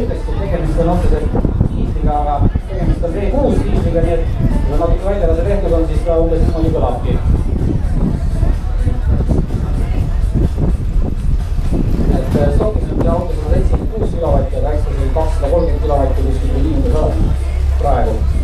ütlekski, et tegemist on otseselt diisliga, aga tegemist on V6 diisliga, nii et kui natuke väidelase tehtud on, siis ta umbes niimoodi kõlabki. Et stokis on autos 76 kilovatti, aga ekstra 230 kilovatti, kus nii umbes on praegu.